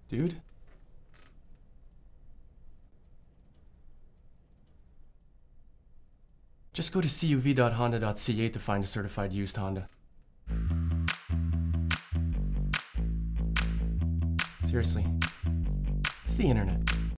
Dude? Just go to cuv.honda.ca to find a certified used Honda. Seriously, it's the internet.